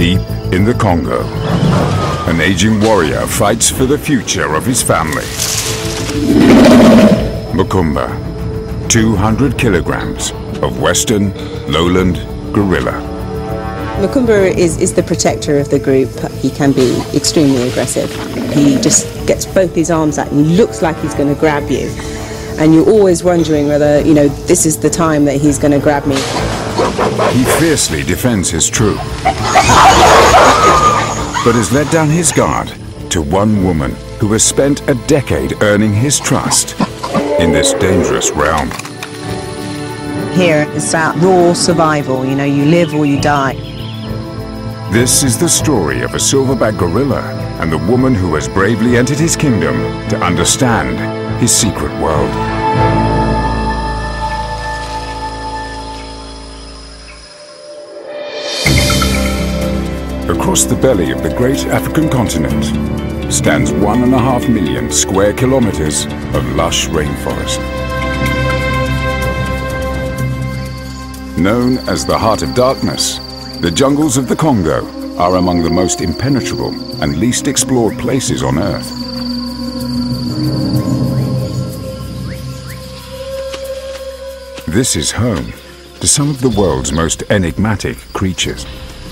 Deep in the Congo, an aging warrior fights for the future of his family. Mukumba, 200 kilograms of Western lowland gorilla. Mukumba is the protector of the group. He can be extremely aggressive. He just gets both his arms out and looks like he's going to grab you. And you're always wondering whether, this is the time that he's going to grab me. He fiercely defends his troop, but has let down his guard to one woman who has spent a decade earning his trust in this dangerous realm. Here it's about raw survival, you live or you die. This is the story of a silverback gorilla and the woman who has bravely entered his kingdom to understand his secret world. Across the belly of the great African continent stands 1.5 million square kilometers of lush rainforest. Known as the Heart of Darkness, the jungles of the Congo are among the most impenetrable and least explored places on Earth. This is home to some of the world's most enigmatic creatures.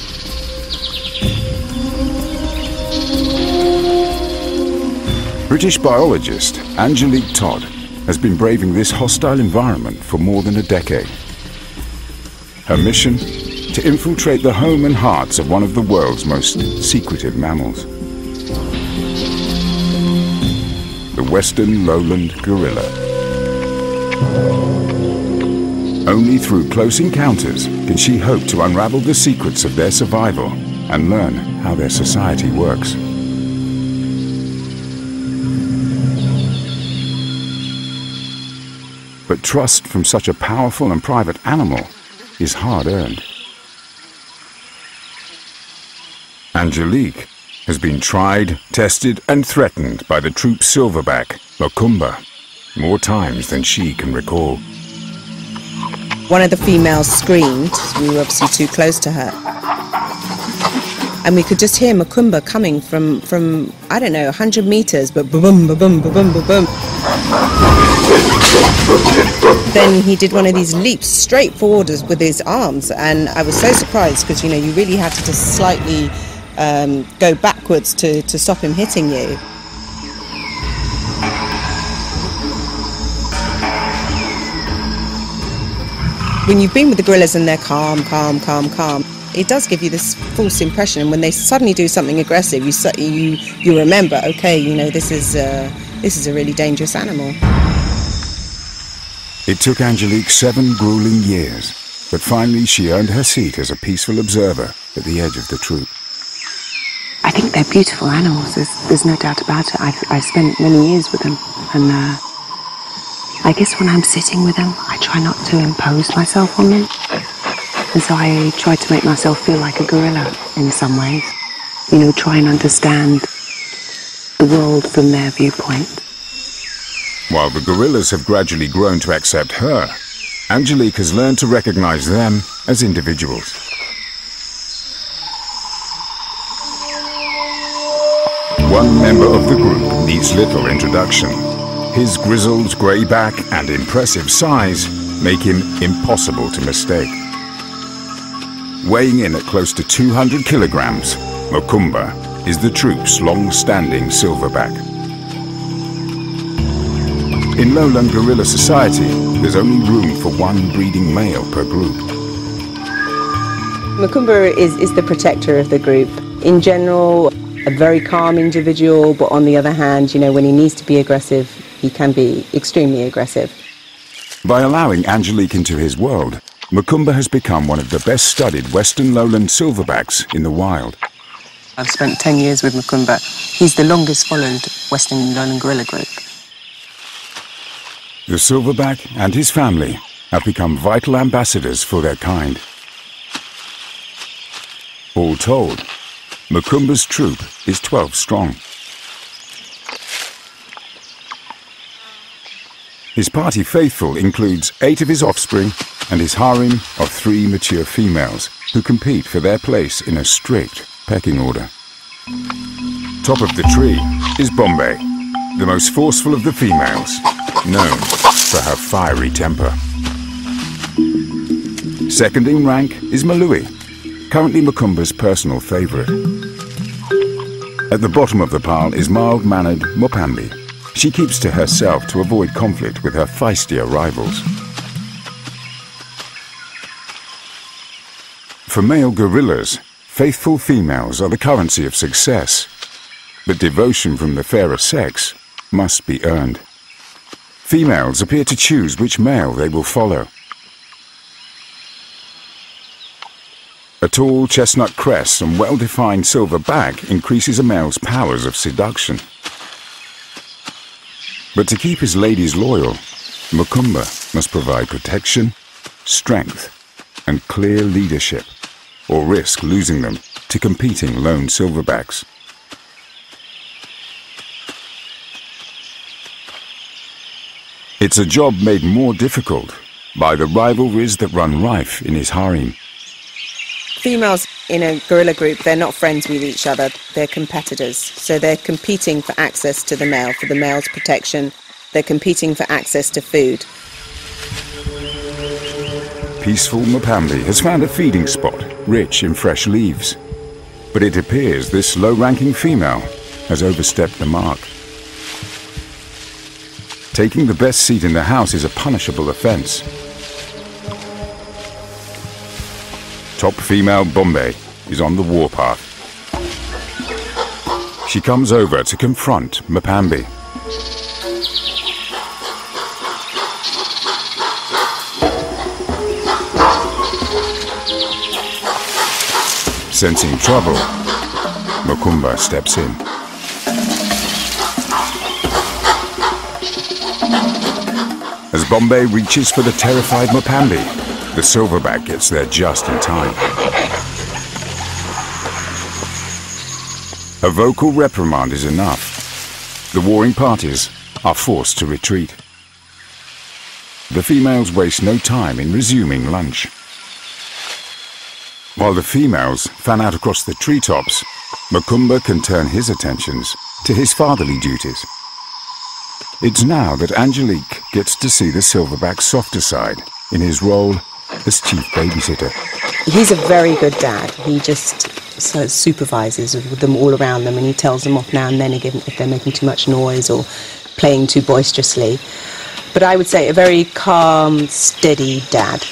British biologist Angelique Todd has been braving this hostile environment for more than a decade. Her mission? To infiltrate the home and hearts of one of the world's most secretive mammals. The Western lowland gorilla. Only through close encounters can she hope to unravel the secrets of their survival and learn how their society works. But trust from such a powerful and private animal is hard-earned. Angelique has been tried, tested and threatened by the troop's silverback, Mukumba, more times than she can recall. One of the females screamed. We were obviously too close to her. And we could just hear Mukumba coming from I don't know, 100 meters, but boom, boom, boom, boom, boom, boom. Then he did one of these leaps straight forward with his arms, and I was so surprised because, you really had to just slightly go backwards to stop him hitting you. When you've been with the gorillas and they're calm, calm, calm, calm, it does give you this false impression, and when they suddenly do something aggressive, you remember, okay, this is a really dangerous animal. It took Angelique 7 grueling years, but finally she earned her seat as a peaceful observer at the edge of the troop. I think they're beautiful animals, there's no doubt about it. I've spent many years with them, and I guess when I'm sitting with them, I try not to impose myself on them. And so I try to make myself feel like a gorilla in some ways. Try and understand the world from their viewpoint. While the gorillas have gradually grown to accept her, Angelique has learned to recognize them as individuals. One member of the group needs little introduction. His grizzled grey back and impressive size make him impossible to mistake. Weighing in at close to 200 kilograms, Mukumba is the troop's long-standing silverback. In lowland gorilla society, there's only room for one breeding male per group. Mukumba is the protector of the group. In general, a very calm individual, but on the other hand, when he needs to be aggressive, he can be extremely aggressive. By allowing Angelique into his world, Mukumba has become one of the best-studied Western lowland silverbacks in the wild. I've spent 10 years with Mukumba. He's the longest followed Western lowland gorilla group. The silverback and his family have become vital ambassadors for their kind. All told, Mukumba's troop is 12 strong. His party faithful includes 8 of his offspring and his harem of 3 mature females who compete for their place in a strict pecking order. Top of the tree is Bombay, the most forceful of the females, known for her fiery temper. Second in rank is Malui, currently Mukumba's personal favourite. At the bottom of the pile is mild-mannered Mopambi. She keeps to herself to avoid conflict with her feistier rivals. For male gorillas, faithful females are the currency of success, but devotion from the fairer sex must be earned. Females appear to choose which male they will follow. A tall chestnut crest and well-defined silver back increases a male's powers of seduction. But to keep his ladies loyal, Mukumba must provide protection, strength, and clear leadership, or risk losing them to competing lone silverbacks. It's a job made more difficult by the rivalries that run rife in his harem. Females in a gorilla group, they're not friends with each other, they're competitors. So they're competing for access to the male, for the male's protection. They're competing for access to food. Peaceful Mopambi has found a feeding spot rich in fresh leaves. But it appears this low-ranking female has overstepped the mark. Taking the best seat in the house is a punishable offense. Top female Bombay is on the warpath. She comes over to confront Mopambi. Sensing trouble, Mukumba steps in. As Bombay reaches for the terrified Mopambi, the silverback gets there just in time. A vocal reprimand is enough. The warring parties are forced to retreat. The females waste no time in resuming lunch. While the females fan out across the treetops, Mukumba can turn his attentions to his fatherly duties. It's now that Angelique gets to see the silverback's softer side in his role as chief babysitter. He's a very good dad. He just supervises with them all around them, and he tells them off now and then if they're making too much noise or playing too boisterously. But I would say a very calm, steady dad.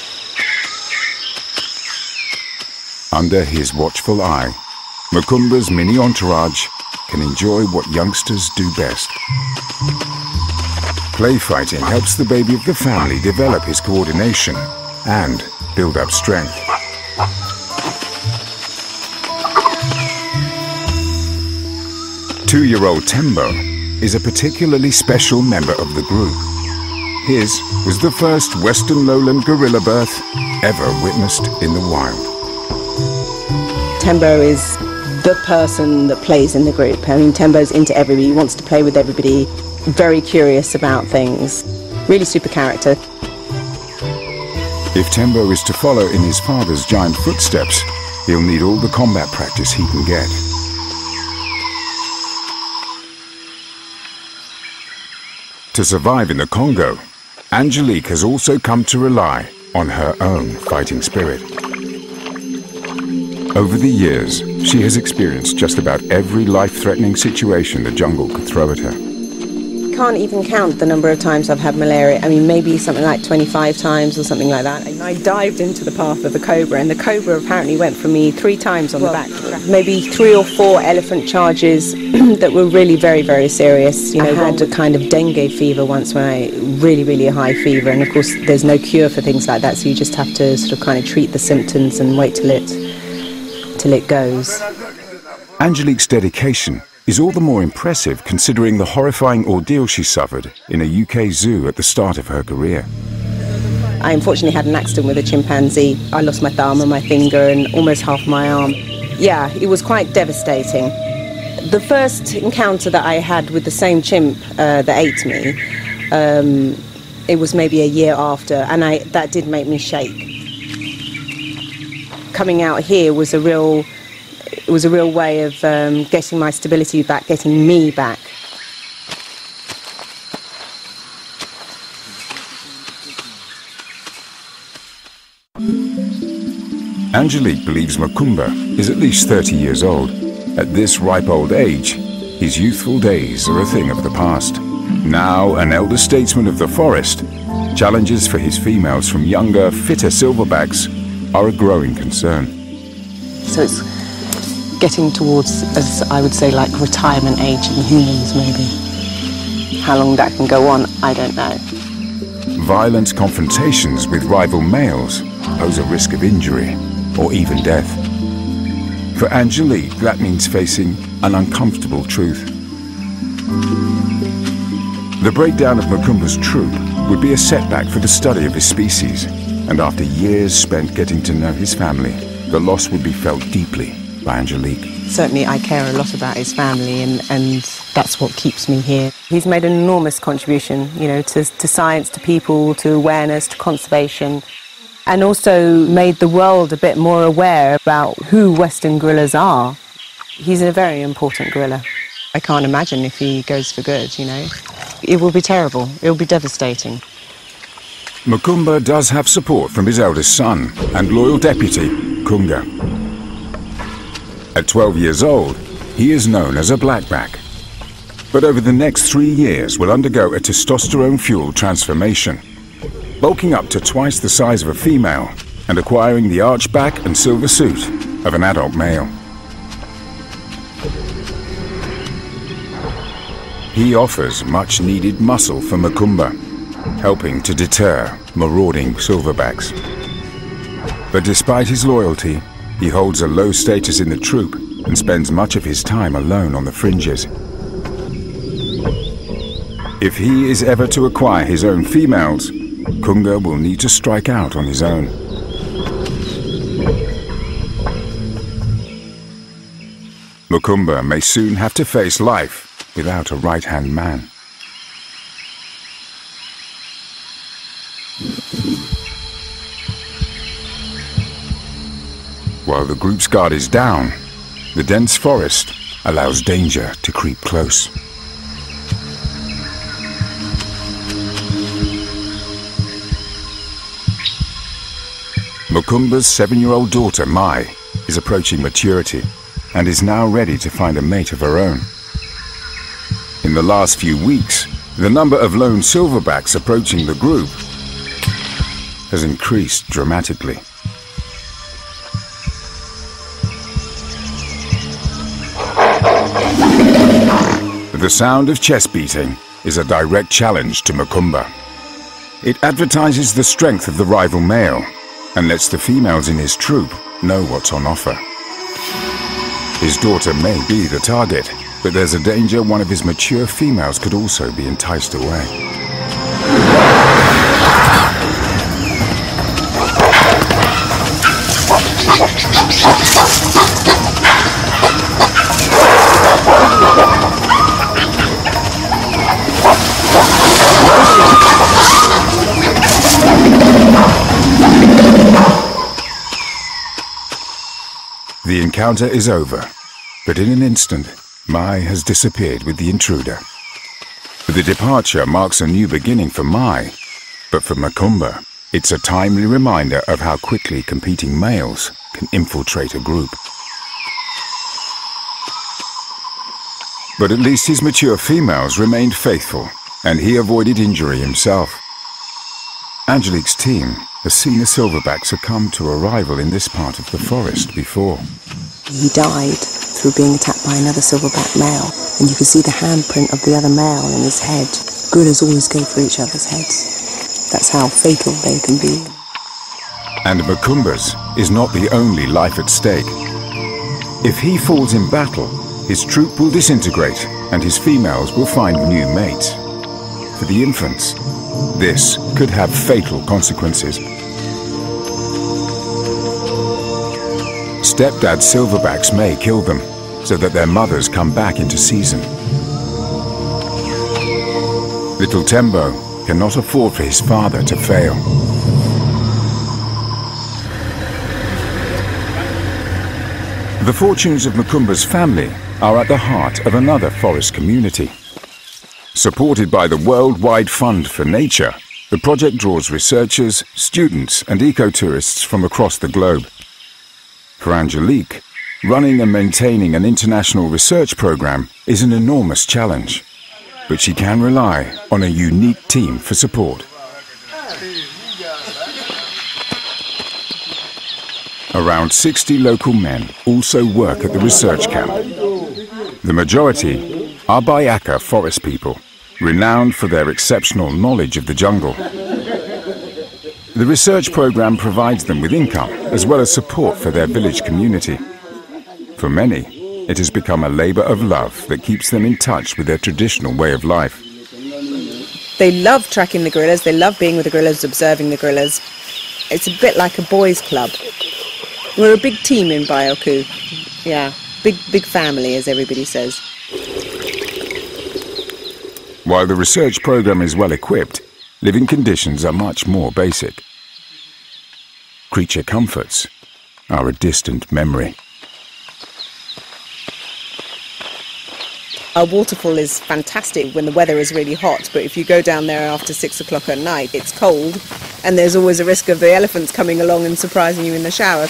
Under his watchful eye, Mukumba's mini entourage can enjoy what youngsters do best. Play fighting helps the baby of the family develop his coordination and build up strength. Two-year-old Tembo is a particularly special member of the group. His was the first Western lowland gorilla birth ever witnessed in the wild. Tembo is the person that plays in the group. I mean, Tembo's into everybody. He wants to play with everybody. Very curious about things. Really super character. If Tembo is to follow in his father's giant footsteps, he'll need all the combat practice he can get. To survive in the Congo, Angelique has also come to rely on her own fighting spirit. Over the years, she has experienced just about every life-threatening situation the jungle could throw at her. Can't even count the number of times I've had malaria. I mean, maybe something like 25 times or something like that. I dived into the path of a cobra, and the cobra apparently went for me 3 times on the back. Maybe 3 or 4 elephant charges that were really very, very serious. You know, I had a kind of dengue fever once when really high fever, and of course there's no cure for things like that, so you just have to sort of kind of treat the symptoms and wait till it goes. Angelique's dedication is all the more impressive considering the horrifying ordeal she suffered in a UK zoo at the start of her career. I unfortunately had an accident with a chimpanzee. I lost my thumb and my finger and almost half my arm. Yeah, it was quite devastating. The first encounter that I had with the same chimp that ate me, It was maybe a year after, and that did make me shake. Coming out here was a real way of getting my stability back, getting me back. Angelique believes Makumba is at least 30 years old. At this ripe old age, his youthful days are a thing of the past. Now an elder statesman of the forest, challenges for his females from younger, fitter silverbacks are a growing concern. So it's getting towards, as I would say, like retirement age in humans, maybe. How long that can go on, I don't know. Violent confrontations with rival males pose a risk of injury or even death. For Angelique, that means facing an uncomfortable truth. The breakdown of Makumba's troop would be a setback for the study of his species, and after years spent getting to know his family, the loss would be felt deeply by Angelique. Certainly I care a lot about his family, and that's what keeps me here. He's made an enormous contribution, you know, to science, to people, to awareness, to conservation, and also made the world a bit more aware about who Western gorillas are. He's a very important gorilla. I can't imagine if he goes for good, you know. It will be terrible. It will be devastating. Makumba does have support from his eldest son and loyal deputy, Kunga. At 12 years old, he is known as a blackback. But over the next 3 years will undergo a testosterone-fueled transformation, bulking up to twice the size of a female and acquiring the arched back and silver suit of an adult male. He offers much-needed muscle for Makumba, helping to deter marauding silverbacks. But despite his loyalty, he holds a low status in the troop and spends much of his time alone on the fringes. If he is ever to acquire his own females, Kunga will need to strike out on his own. Makumba may soon have to face life without a right-hand man. While the group's guard is down, the dense forest allows danger to creep close. Makumba's 7-year-old daughter, Mai, is approaching maturity and is now ready to find a mate of her own. In the last few weeks, the number of lone silverbacks approaching the group has increased dramatically. The sound of chest beating is a direct challenge to Makumba. It advertises the strength of the rival male and lets the females in his troop know what's on offer. His daughter may be the target, but there's a danger one of his mature females could also be enticed away. The encounter is over, but in an instant, Mai has disappeared with the intruder. The departure marks a new beginning for Mai, but for Makumba, it's a timely reminder of how quickly competing males can infiltrate a group. But at least his mature females remained faithful, and he avoided injury himself. Angelique's team has seen a silverback succumb to a rival in this part of the forest before. He died through being attacked by another silverback male, and you can see the handprint of the other male in his head. Gorillas always go for each other's heads. That's how fatal they can be. And Makumba's is not the only life at stake. If he falls in battle, his troop will disintegrate and his females will find new mates. For the infants, this could have fatal consequences. Stepdad silverbacks may kill them, so that their mothers come back into season. Little Tembo cannot afford for his father to fail. The fortunes of Mukumba's family are at the heart of another forest community. Supported by the Worldwide Fund for Nature, the project draws researchers, students and eco-tourists from across the globe. For Angelique, running and maintaining an international research program is an enormous challenge, but she can rely on a unique team for support. Around 60 local men also work at the research camp. The majority are Bayaka forest people, renowned for their exceptional knowledge of the jungle. The research program provides them with income as well as support for their village community. For many, it has become a labor of love that keeps them in touch with their traditional way of life. They love tracking the gorillas, they love being with the gorillas, observing the gorillas. It's a bit like a boys' club. We're a big team in Bioku. Yeah, big family, as everybody says. While the research program is well equipped, living conditions are much more basic. Creature comforts are a distant memory. Our waterfall is fantastic when the weather is really hot, but if you go down there after 6 o'clock at night, it's cold, and there's always a risk of the elephants coming along and surprising you in the shower.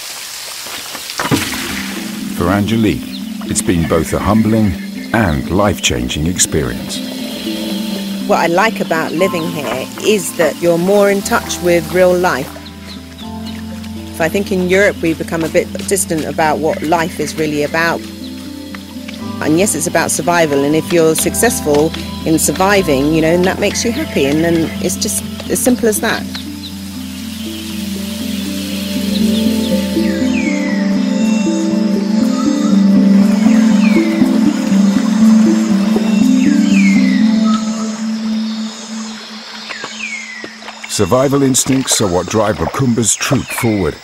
For Angelique, it's been both a humbling and life-changing experience. What I like about living here is that you're more in touch with real life. I think in Europe we've become a bit distant about what life is really about. And yes, it's about survival, and if you're successful in surviving, and that makes you happy, and then it's just as simple as that. Survival instincts are what drive Mukumba's troop forward.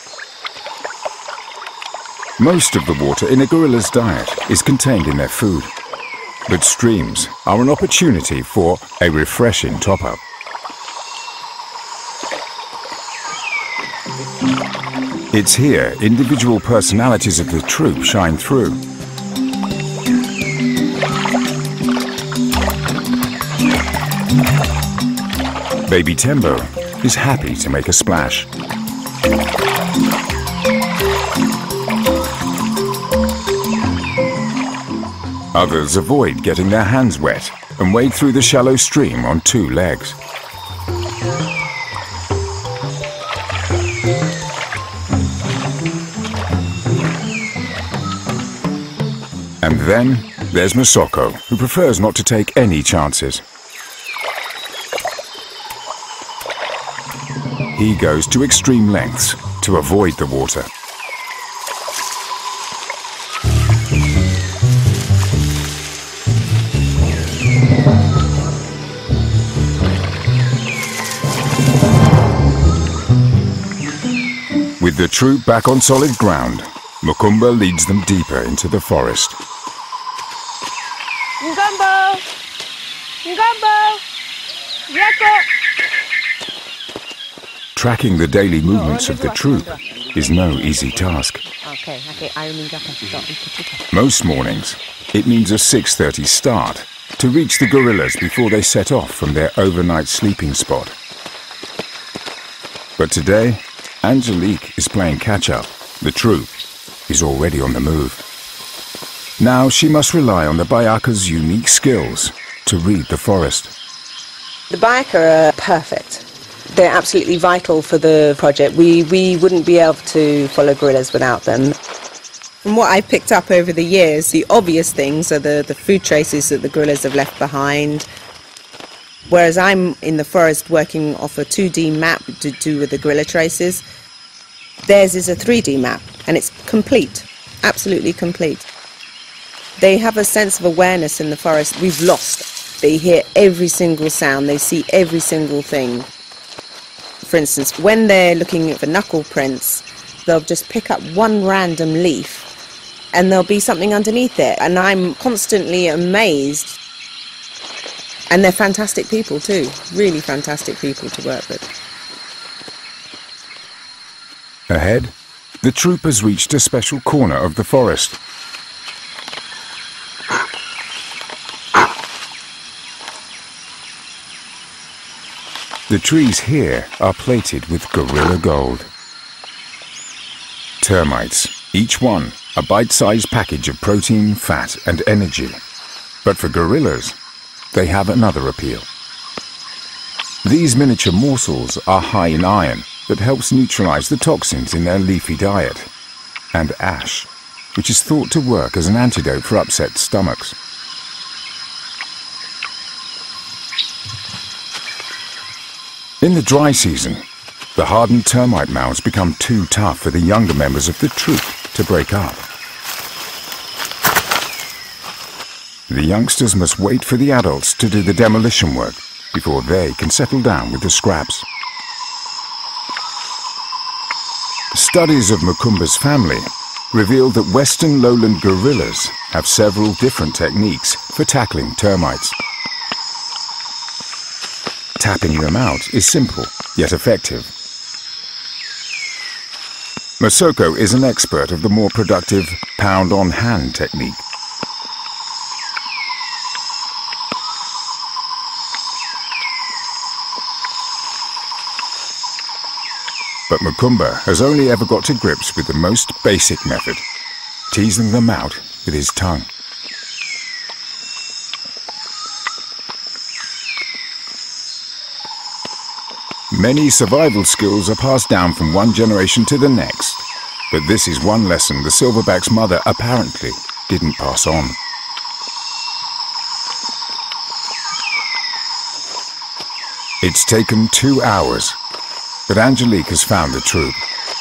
Most of the water in a gorilla's diet is contained in their food, but streams are an opportunity for a refreshing top-up. It's here individual personalities of the troop shine through. Baby Tembo is happy to make a splash. Others avoid getting their hands wet and wade through the shallow stream on 2 legs. And then there's Masoko, who prefers not to take any chances. He goes to extreme lengths to avoid the water. With the troop back on solid ground, Mukumba leads them deeper into the forest. Ngombo! Ngombo! Yeko! Tracking the daily movements of the troop is no easy task. Most mornings, it means a 6:30 start to reach the gorillas before they set off from their overnight sleeping spot. But today, Angelique is playing catch-up. The troop is already on the move. Now she must rely on the Bayaka's unique skills to read the forest. The Bayaka are perfect. They're absolutely vital for the project. We wouldn't be able to follow gorillas without them. From what I've picked up over the years, the obvious things are the food traces that the gorillas have left behind. Whereas I'm in the forest working off a 2D map to do with the gorilla traces, theirs is a 3D map, and it's complete, absolutely complete. They have a sense of awareness in the forest we've lost. They hear every single sound, they see every single thing. For instance, when they're looking for knuckle prints, they'll just pick up one random leaf and there'll be something underneath it. And I'm constantly amazed And they're fantastic people too, really fantastic people to work with. Ahead, the troop has reached a special corner of the forest. The trees here are plated with gorilla gold. Termites, each one a bite-sized package of protein, fat and energy. But for gorillas, they have another appeal. These miniature morsels are high in iron that helps neutralize the toxins in their leafy diet, and ash, which is thought to work as an antidote for upset stomachs. In the dry season, the hardened termite mounds become too tough for the younger members of the troop to break up. The youngsters must wait for the adults to do the demolition work before they can settle down with the scraps. Studies of Mukumba's family reveal that Western lowland gorillas have several different techniques for tackling termites. Tapping them out is simple, yet effective. Masoko is an expert of the more productive pound-on-hand technique. But Mukumba has only ever got to grips with the most basic method, teasing them out with his tongue. Many survival skills are passed down from one generation to the next, but this is one lesson the silverback's mother apparently didn't pass on. It's taken 2 hours, but Angelique has found the troop.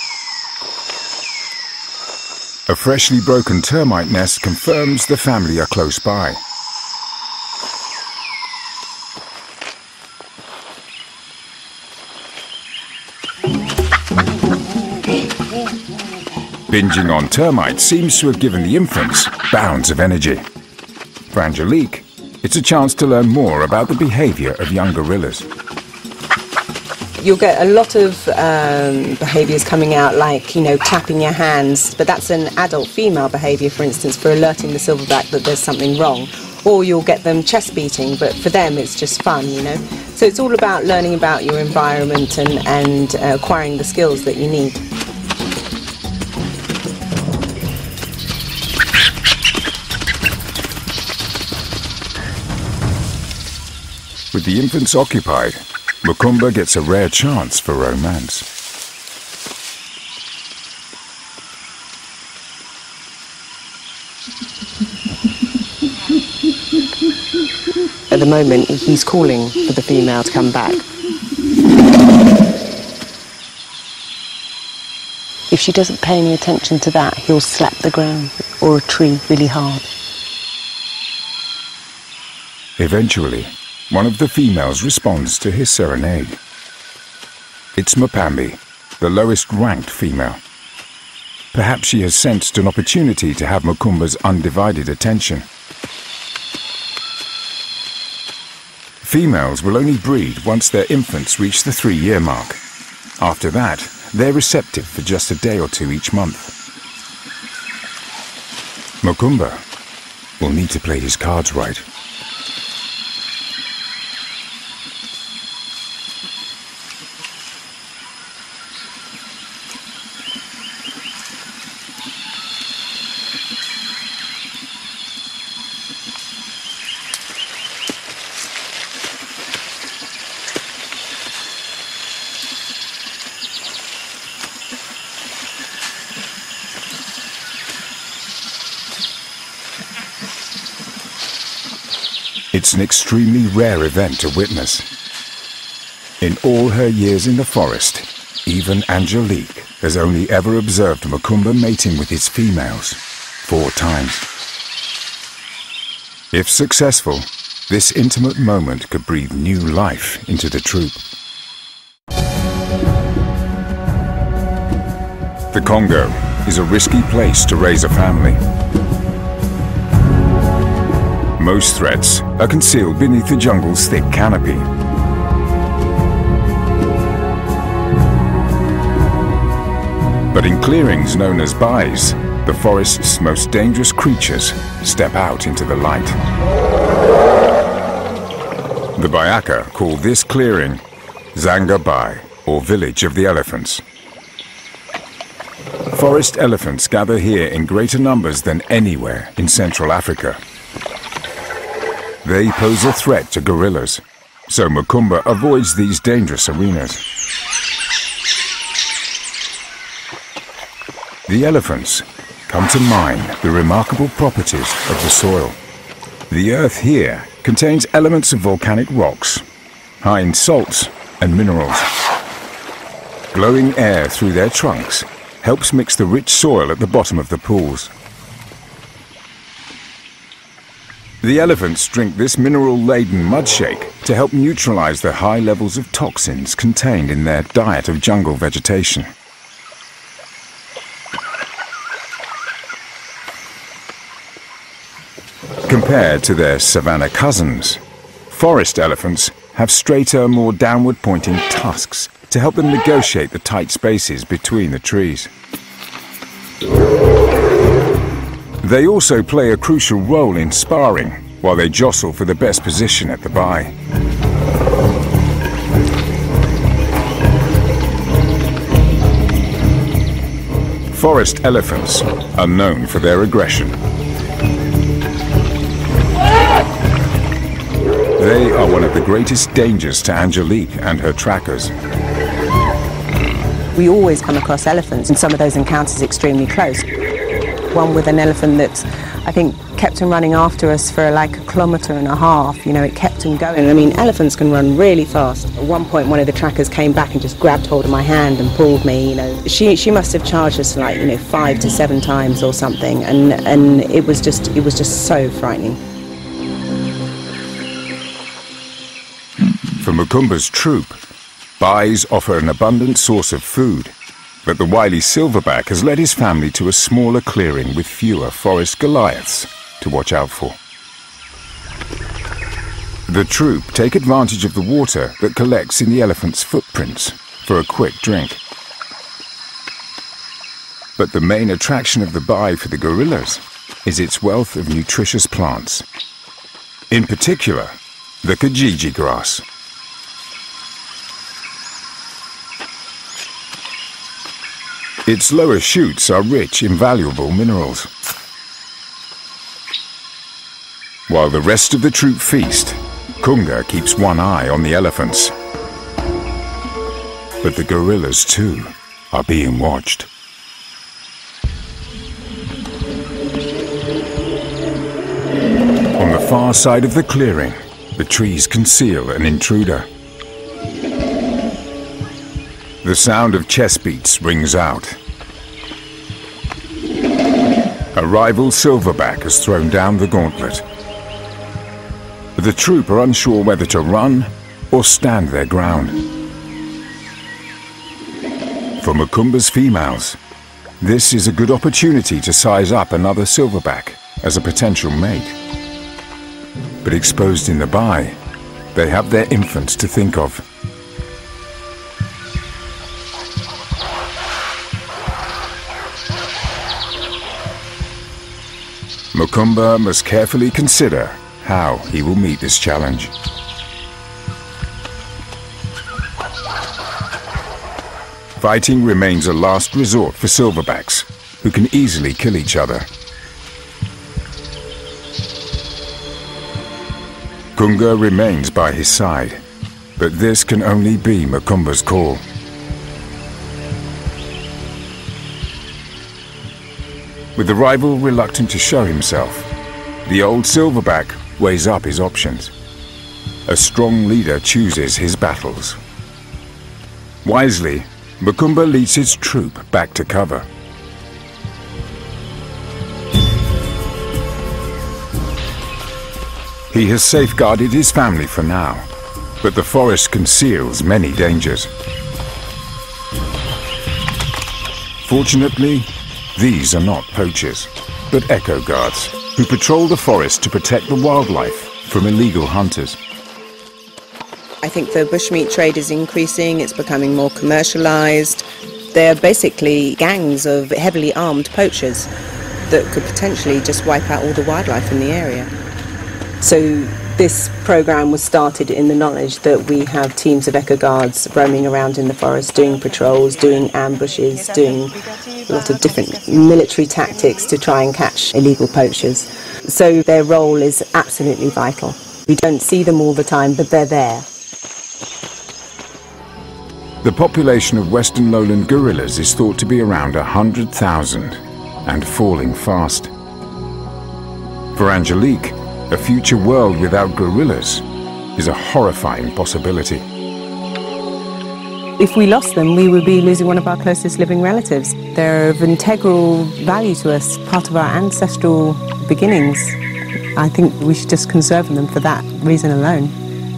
A freshly broken termite nest confirms the family are close by. Binging on termites seems to have given the infants bounds of energy. For Angelique, it's a chance to learn more about the behavior of young gorillas. You'll get a lot of behaviours coming out, like, you know, clapping your hands, but that's an adult female behaviour, for instance, for alerting the silverback that there's something wrong. Or you'll get them chest beating, but for them it's just fun, you know. So it's all about learning about your environment and acquiring the skills that you need. With the infants occupied, Mukumba gets a rare chance for romance. At the moment, he's calling for the female to come back. If she doesn't pay any attention to that, he'll slap the ground or a tree really hard. Eventually, one of the females responds to his serenade. It's Mpambi, the lowest ranked female. Perhaps she has sensed an opportunity to have Mukumba's undivided attention. Females will only breed once their infants reach the 3-year mark. After that, they're receptive for just a day or two each month. Mukumba will need to play his cards right. It's an extremely rare event to witness. In all her years in the forest, even Angelique has only ever observed Mukumba mating with his females 4 times. If successful, this intimate moment could breathe new life into the troop. The Congo is a risky place to raise a family. Most threats are concealed beneath the jungle's thick canopy. But in clearings known as bais, the forest's most dangerous creatures step out into the light. The Bayaka call this clearing Zanga Bai, or Village of the Elephants. Forest elephants gather here in greater numbers than anywhere in Central Africa. They pose a threat to gorillas, so Mukumba avoids these dangerous arenas. The elephants come to mine the remarkable properties of the soil. The earth here contains elements of volcanic rocks, high in salts and minerals. Glowing air through their trunks helps mix the rich soil at the bottom of the pools. The elephants drink this mineral-laden mud shake to help neutralize the high levels of toxins contained in their diet of jungle vegetation. Compared to their savanna cousins, forest elephants have straighter, more downward-pointing tusks to help them negotiate the tight spaces between the trees. They also play a crucial role in sparring while they jostle for the best position at the bai. Forest elephants are known for their aggression. They are one of the greatest dangers to Angelique and her trackers. We always come across elephants, and some of those encounters extremely close. One with an elephant that I think kept him running after us for like 1.5 kilometers. You know, it kept him going. I mean, elephants can run really fast. At one point, one of the trackers came back and just grabbed hold of my hand and pulled me. You know, she must have charged us like 5 to 7 times or something, and it was just so frightening. For Mukumba's troop, bais offer an abundant source of food, but the wily silverback has led his family to a smaller clearing with fewer forest Goliaths to watch out for. The troop take advantage of the water that collects in the elephant's footprints for a quick drink. But the main attraction of the bai for the gorillas is its wealth of nutritious plants. In particular, the Kijiji grass. Its lower shoots are rich in valuable minerals. While the rest of the troop feast, Kunga keeps one eye on the elephants. But the gorillas, too, are being watched. On the far side of the clearing, the trees conceal an intruder. The sound of chest beats rings out. A rival silverback has thrown down the gauntlet. The troop are unsure whether to run or stand their ground. For Mukumba's females, this is a good opportunity to size up another silverback as a potential mate. But exposed in the bai, they have their infants to think of. Mukumba must carefully consider how he will meet this challenge. Fighting remains a last resort for silverbacks, who can easily kill each other. Kunga remains by his side, but this can only be Mukumba's call. With the rival reluctant to show himself, the old silverback weighs up his options. A strong leader chooses his battles. Wisely, Mukumba leads his troop back to cover. He has safeguarded his family for now, but the forest conceals many dangers. Fortunately, these are not poachers, but echo guards. who patrol the forest to protect the wildlife from illegal hunters. I think the bushmeat trade is increasing, it's becoming more commercialised. They're basically gangs of heavily armed poachers that could potentially just wipe out all the wildlife in the area. So this programme was started in the knowledge that we have teams of eco guards roaming around in the forest, doing patrols, doing ambushes, doing a lot of different military tactics to try and catch illegal poachers. So their role is absolutely vital. We don't see them all the time, but they're there. The population of Western lowland gorillas is thought to be around 100,000 and falling fast. For Angelique, a future world without gorillas is a horrifying possibility. If we lost them, we would be losing one of our closest living relatives. They're of integral value to us, part of our ancestral beginnings. I think we should just conserve them for that reason alone.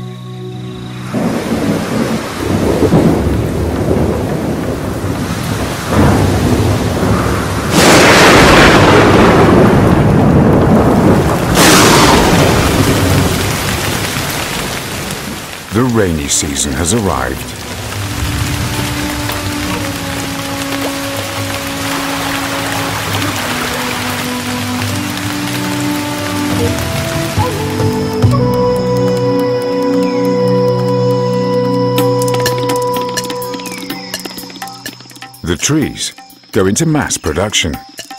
The rainy season has arrived. The trees go into mass production.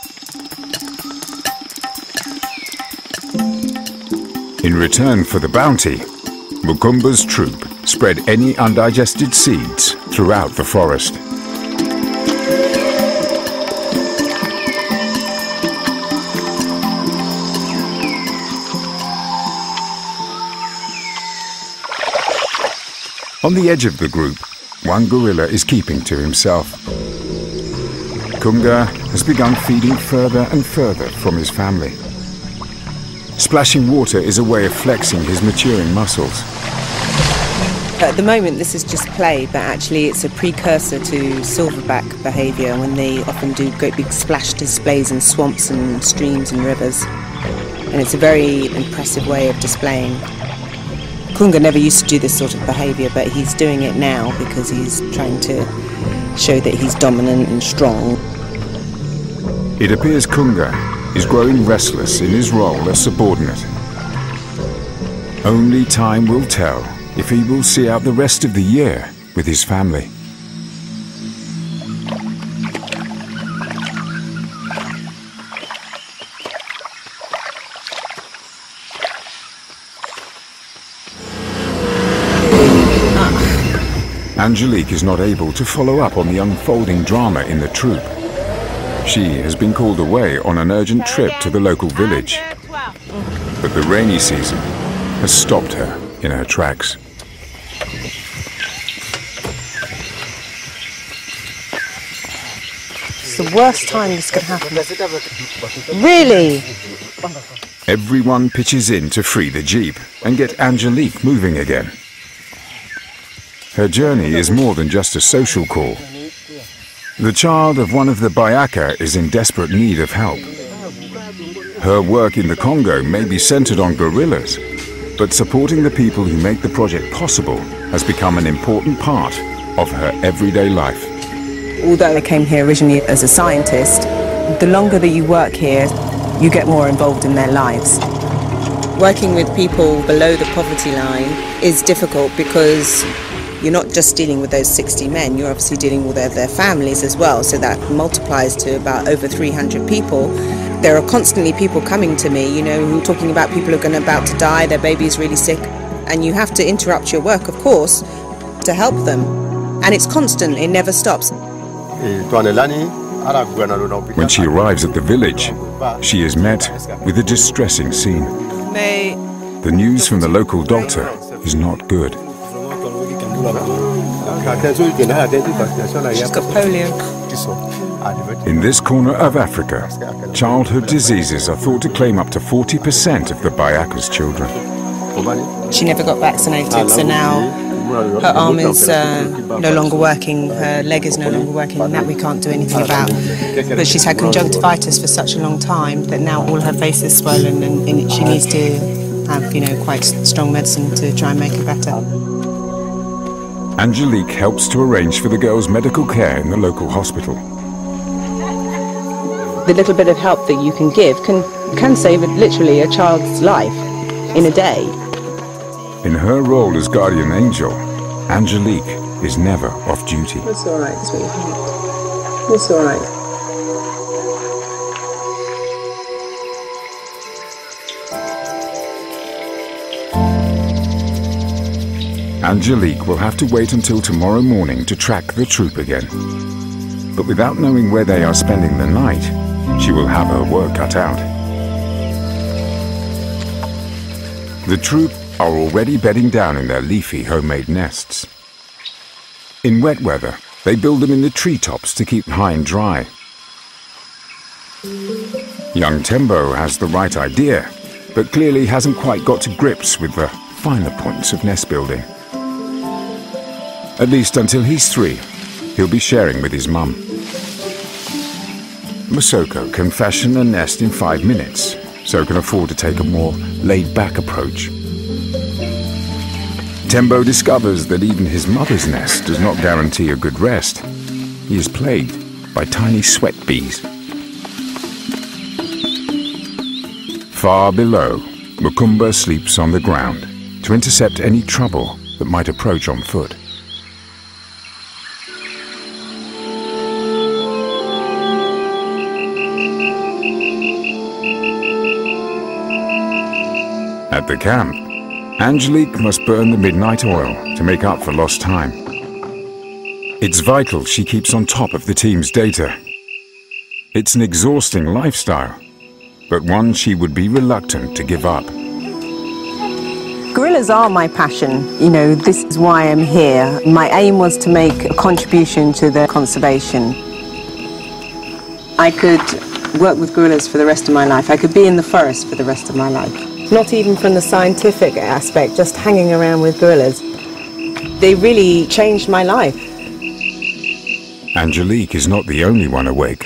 In return for the bounty, Mukumba's troop spread any undigested seeds throughout the forest. On the edge of the group, one gorilla is keeping to himself. Kunga has begun feeding further and further from his family. Splashing water is a way of flexing his maturing muscles. At the moment this is just play, but actually it's a precursor to silverback behaviour when they often do great big splash displays in swamps and streams and rivers. And it's a very impressive way of displaying. Kunga never used to do this sort of behaviour, but he's doing it now because he's trying to show that he's dominant and strong. It appears Kunga is growing restless in his role as subordinate. Only time will tell if he will see out the rest of the year with his family. Angelique is not able to follow up on the unfolding drama in the troop. She has been called away on an urgent trip to the local village. But the rainy season has stopped her in her tracks. It's the worst time this could happen. Really? Everyone pitches in to free the jeep and get Angelique moving again. Her journey is more than just a social call. The child of one of the Bayaka is in desperate need of help. Her work in the Congo may be centered on gorillas, but supporting the people who make the project possible has become an important part of her everyday life. Although I came here originally as a scientist, the longer that you work here, you get more involved in their lives. Working with people below the poverty line is difficult because you're not just dealing with those 60 men, you're obviously dealing with their families as well, so that multiplies to about over 300 people. There are constantly people coming to me, you know, who are talking about people who are about to die, their baby is really sick, and you have to interrupt your work, of course, to help them. And it's constant, it never stops. When she arrives at the village, she is met with a distressing scene. The news from the local doctor is not good. She's got polio. In this corner of Africa, childhood diseases are thought to claim up to 40% of the Bayaka's children. She never got vaccinated, so now her arm is no longer working, her leg is no longer working, and that we can't do anything about. But she's had conjunctivitis for such a long time that now all her face is swollen, and she needs to have, quite strong medicine to try and make her better. Angelique helps to arrange for the girl's medical care in the local hospital. The little bit of help that you can give can save literally a child's life in a day. In her role as guardian angel, Angelique is never off duty. It's all right, sweetheart. It's all right. Angelique will have to wait until tomorrow morning to track the troop again. But without knowing where they are spending the night, she will have her work cut out. The troop are already bedding down in their leafy homemade nests. In wet weather, they build them in the treetops to keep high and dry. Young Tembo has the right idea, but clearly hasn't quite got to grips with the finer points of nest building. At least until he's 3, he'll be sharing with his mum. Masoko can fashion a nest in 5 minutes, so can afford to take a more laid-back approach. Tembo discovers that even his mother's nest does not guarantee a good rest. He is plagued by tiny sweat bees. Far below, Mukumba sleeps on the ground to intercept any trouble that might approach on foot. At the camp, Angelique must burn the midnight oil to make up for lost time. It's vital she keeps on top of the team's data. It's an exhausting lifestyle, but one she would be reluctant to give up. Gorillas are my passion. This is why I'm here. My aim was to make a contribution to their conservation. I could work with gorillas for the rest of my life. I could be in the forest for the rest of my life. Not even from the scientific aspect, just hanging around with gorillas. They really changed my life. Angelique is not the only one awake.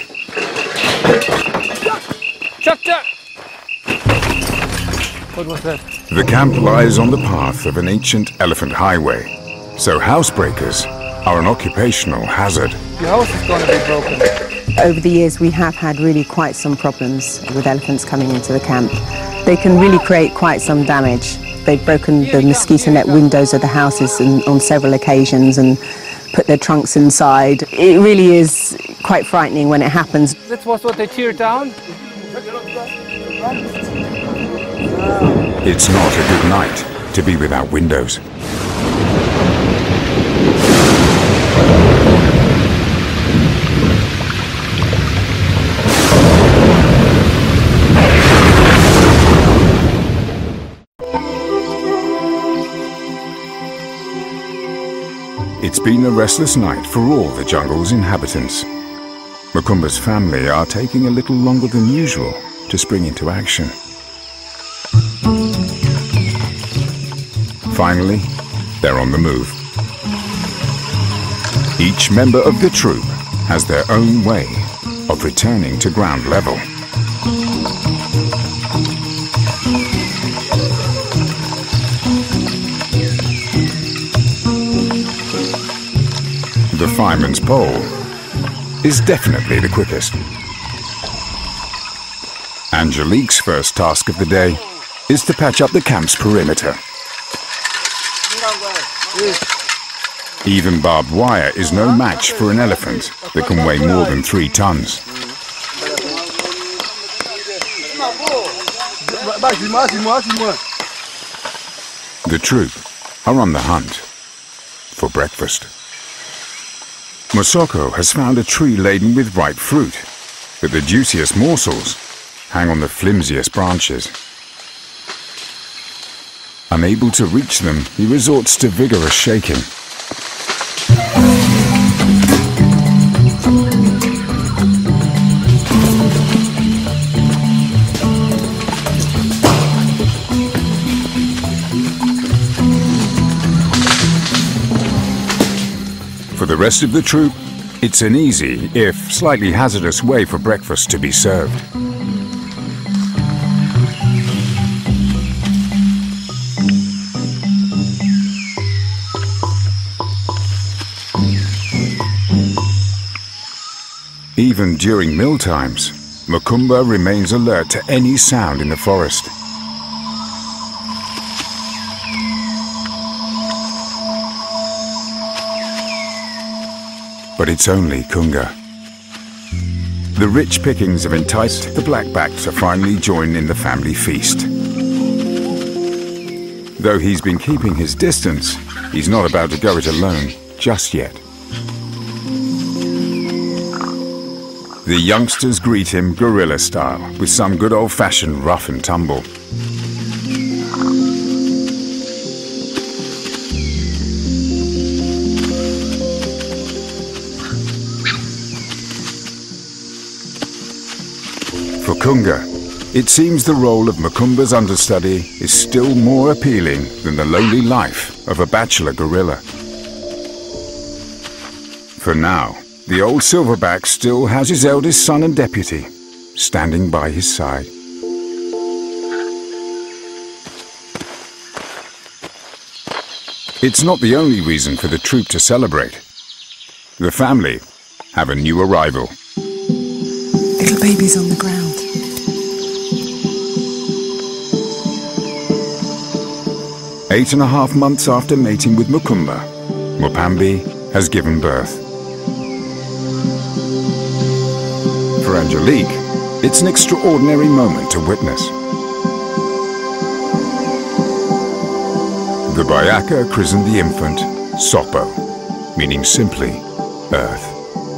What was that? The camp lies on the path of an ancient elephant highway, so housebreakers are an occupational hazard. Your house is going to be broken. Over the years, we have had really quite some problems with elephants coming into the camp. They can really create quite some damage. They've broken the mosquito net windows of the houses on several occasions and put their trunks inside. It really is quite frightening when it happens. That was what they tear down? It's not a good night to be without windows. It's been a restless night for all the jungle's inhabitants. Mukumba's family are taking a little longer than usual to spring into action. Finally, they're on the move. Each member of the troop has their own way of returning to ground level. The fireman's pole is definitely the quickest. Angelique's first task of the day is to patch up the camp's perimeter. Even barbed wire is no match for an elephant that can weigh more than 3 tons. The troop are on the hunt for breakfast. Masoko has found a tree laden with ripe fruit, but the juiciest morsels hang on the flimsiest branches. Unable to reach them, he resorts to vigorous shaking. For the rest of the troop, it's an easy, if slightly hazardous way for breakfast to be served. Even during meal times, Mukumba remains alert to any sound in the forest. But it's only Kunga. The rich pickings have enticed the blackback to finally join in the family feast. Though he's been keeping his distance, he's not about to go it alone just yet. The youngsters greet him guerrilla style, with some good old-fashioned rough and tumble. For Kunga, it seems the role of Mukumba's understudy is still more appealing than the lonely life of a bachelor gorilla. For now, the old silverback still has his eldest son and deputy standing by his side. It's not the only reason for the troop to celebrate. The family have a new arrival. Little baby's on the ground. 8.5 months after mating with Mukumba, Mupambi has given birth. For Angelique, it's an extraordinary moment to witness. The Bayaka christened the infant Sopo, meaning simply earth.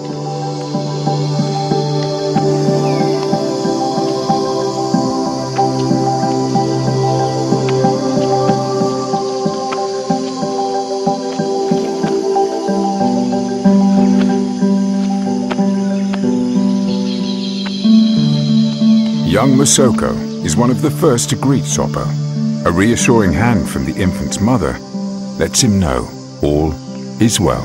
Young Masoko is one of the first to greet Sopo. A reassuring hand from the infant's mother lets him know all is well.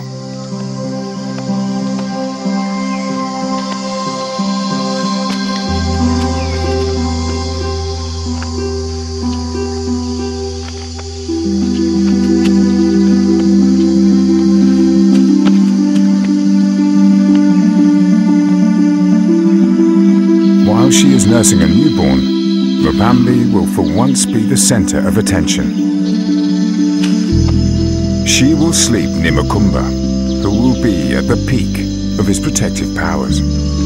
While she is nursing a newborn, Mupambi will for once be the center of attention. She will sleep near Mukumba, who will be at the peak of his protective powers.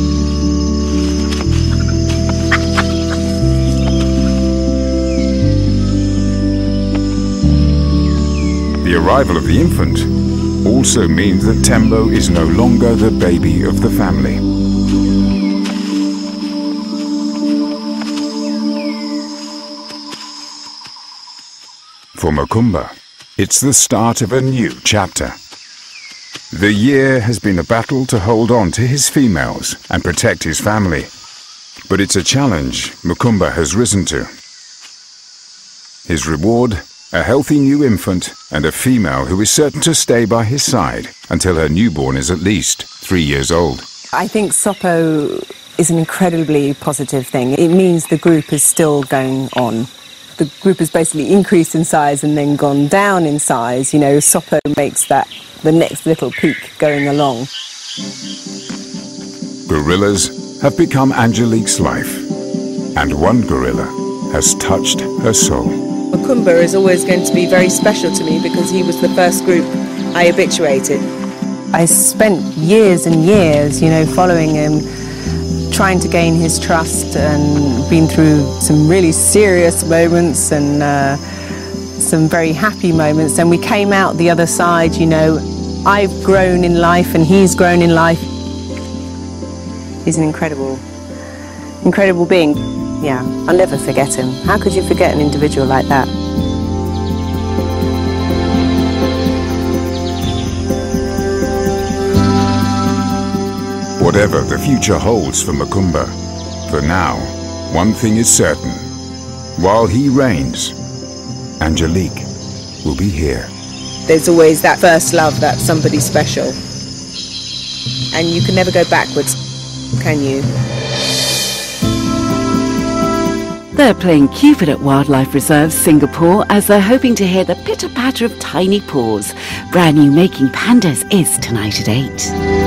The arrival of the infant also means that Tembo is no longer the baby of the family. For Mukumba, it's the start of a new chapter. The year has been a battle to hold on to his females and protect his family. But it's a challenge Mukumba has risen to. His reward, a healthy new infant and a female who is certain to stay by his side until her newborn is at least 3 years old. I think Sopo is an incredibly positive thing. It means the group is still going on. The group has basically increased in size and then gone down in size. You know, Sopo makes that the next little peak going along. Gorillas have become Angelique's life, and one gorilla has touched her soul. Mukumba is always going to be very special to me because he was the first group I habituated. I spent years and years, you know, following him, trying to gain his trust, and been through some really serious moments and some very happy moments. And we came out the other side, you know. I've grown in life and he's grown in life. He's an incredible being. Yeah, I'll never forget him. How could you forget an individual like that? Whatever the future holds for Mukumba, for now, one thing is certain. While he reigns, Angelique will be here. There's always that first love, that somebody special. and you can never go backwards, can you? They're playing Cupid at Wildlife Reserve, Singapore, as they're hoping to hear the pitter-patter of tiny paws. Brand new Making Pandas is tonight at 8.